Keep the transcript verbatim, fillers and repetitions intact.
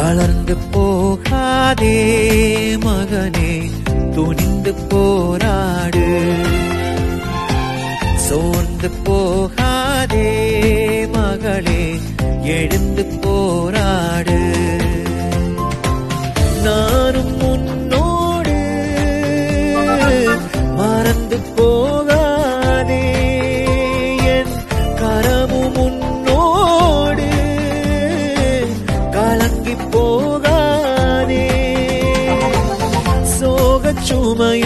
தளர்ந்து போகாதே மகனே, துணிந்து போராடு. சோர்ந்து போகாதே மகளே, எழுந்து போராடு. நானும் உன்னோடு, மறந்து போகாதே, என் கரமும் உன்னோடு, கலங்கி போகாதே. சோகச் சுமை